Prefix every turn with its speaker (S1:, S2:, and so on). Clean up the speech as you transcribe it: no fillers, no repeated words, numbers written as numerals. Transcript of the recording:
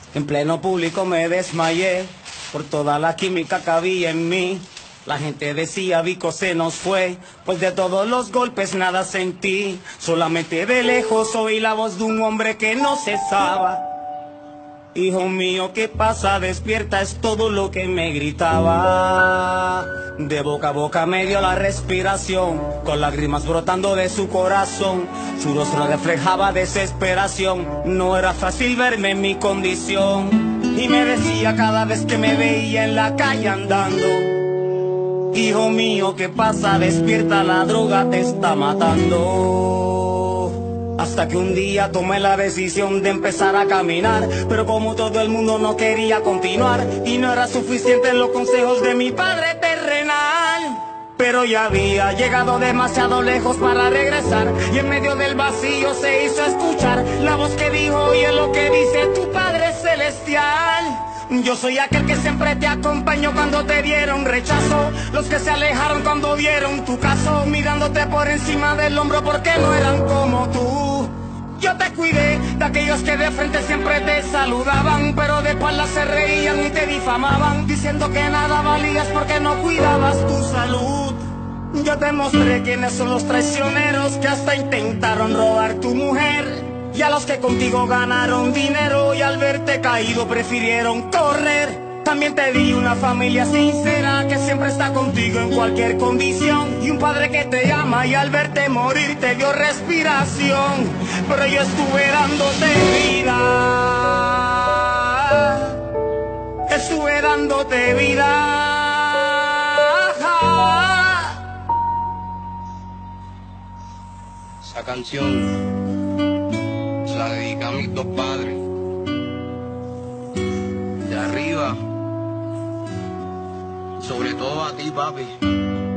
S1: En pleno público me desmayé por toda la química que había en mí. La gente decía, Vico se nos fue, pues de todos los golpes nada sentí. Solamente de lejos oí la voz de un hombre que no cesaba. Hijo mío, ¿qué pasa? Despierta, es todo lo que me gritaba. De boca a boca me dio la respiración, con lágrimas brotando de su corazón. Su rostro reflejaba desesperación, no era fácil verme en mi condición. Y me decía cada vez que me veía en la calle andando: hijo mío, ¿qué pasa? Despierta, la droga te está matando. Hasta que un día tomé la decisión de empezar a caminar, pero como todo el mundo no quería continuar, y no era suficiente los consejos de mi padre terrenal. Pero ya había llegado demasiado lejos para regresar, y en medio del vacío se hizo escuchar la voz que dijo: oye lo que dice tu Padre Celestial. Yo soy aquel que siempre te acompañó cuando te dieron rechazo, los que se alejaron cuando vieron tu caso, mirándote por encima del hombro porque no eran como tú. Yo te cuidé de aquellos que de frente siempre te saludaban, pero de espaldas se reían y te difamaban, diciendo que nada valías porque no cuidabas tu salud. Yo te mostré quiénes son los traicioneros que hasta intentaron robar tu mujer, y a los que contigo ganaron dinero y al verte caído prefirieron correr. También te di una familia sincera que siempre está contigo en cualquier condición, y un padre que te ama y al verte morir te dio respiración. Pero yo estuve dándote vida, estuve dándote vida.
S2: Esa canción se la dedica a mis dos padres. De arriba, sobre todo a ti, papi.